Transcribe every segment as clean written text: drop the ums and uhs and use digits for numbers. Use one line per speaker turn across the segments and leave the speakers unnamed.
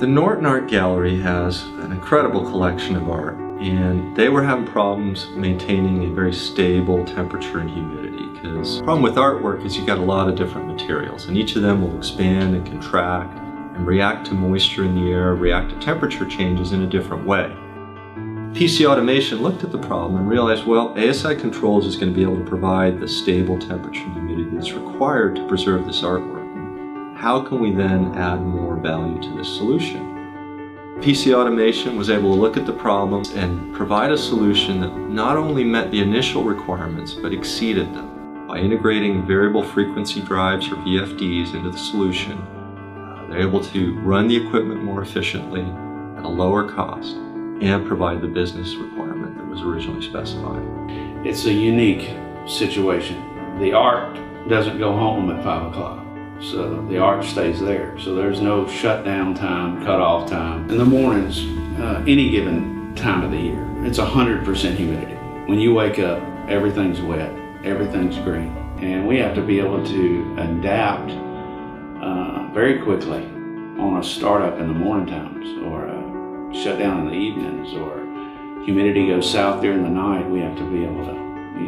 The Norton Art Gallery has an incredible collection of art, and they were having problems maintaining a very stable temperature and humidity, because the problem with artwork is you've got a lot of different materials, and each of them will expand and contract and react to moisture in the air, react to temperature changes in a different way. PC Automation looked at the problem and realized, well, ASI Controls is going to be able to provide the stable temperature and humidity that's required to preserve this artwork. How can we then add more value to this solution? PC Automation was able to look at the problems and provide a solution that not only met the initial requirements, but exceeded them. By integrating variable frequency drives, or VFDs, into the solution, they're able to run the equipment more efficiently at a lower cost and provide the business requirement that was originally specified.
It's a unique situation. The art doesn't go home at 5 o'clock. So the art stays there. So there's no shutdown time, cutoff time. In the mornings, any given time of the year, it's 100% humidity. When you wake up, everything's wet, everything's green. And we have to be able to adapt very quickly on a startup in the morning times, or a shutdown in the evenings, or humidity goes south during the night. We have to be able to,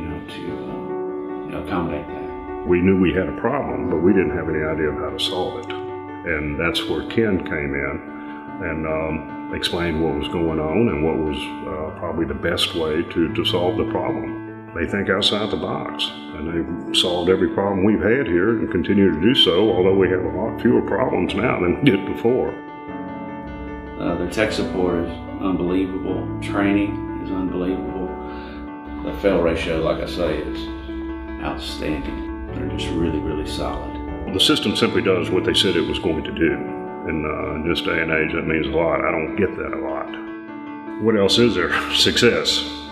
accommodate that.
We knew we had a problem, but we didn't have any idea of how to solve it. And that's where Ken came in and explained what was going on and what was probably the best way to solve the problem. They think outside the box, and they've solved every problem we've had here and continue to do so, although we have a lot fewer problems now than we did before.
Their tech support is unbelievable. Training is unbelievable. The fail ratio, like I say, is outstanding. They're just really, really solid.
The system simply does what they said it was going to do. And in this day and age, that means a lot. I don't get that a lot. What else is there? Success.